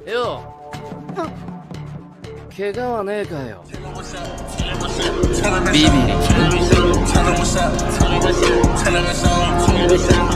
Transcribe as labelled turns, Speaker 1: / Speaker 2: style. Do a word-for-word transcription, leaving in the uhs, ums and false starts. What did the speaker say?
Speaker 1: よ、怪我はねえかよ。ビビリ。